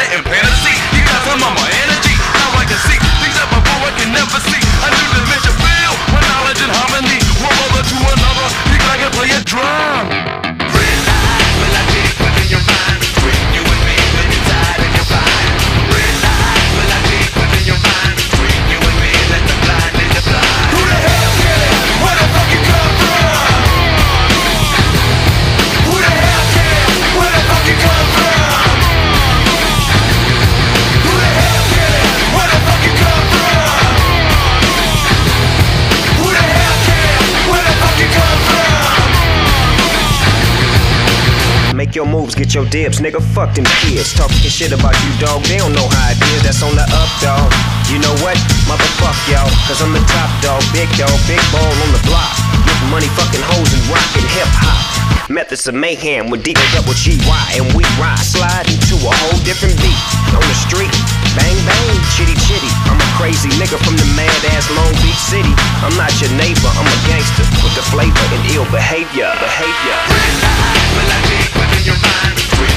in fantasy. You got some of my energy. Now I can see things that before I can never see. A new dimension filled with knowledge and harmony. One brother to another, you can play a drum. Realize when I dig within your mind, between you and me, when you're tired and you're fine. Realize when I dig within your mind, between you and me, let the blind lead the blind. Who the hell cares where the fuck you come from? Who the hell cares where the fuck you come from? Who the hell cares where the fuck you come from? Who the hell cares where the fuck you come from? Make your moves, get your dibs, nigga, fuck them kids. Talking shit about you, dog, they don't know how it is. That's on the up, dog. You know what? Motherfuck y'all, cause I'm the top dog, big ball on the block. Getting money, fucking hoes and rockin' hip-hop. Methods of mayhem with D-O-double-G-Y. And we ride, slide into a whole different beat. On the street, bang bang, chitty chitty. I'm a crazy nigga from the mad-ass Long Beach City. I'm not your neighbor, I'm a gangster with the flavor and ill behavior. Realize when I dig within your mind, between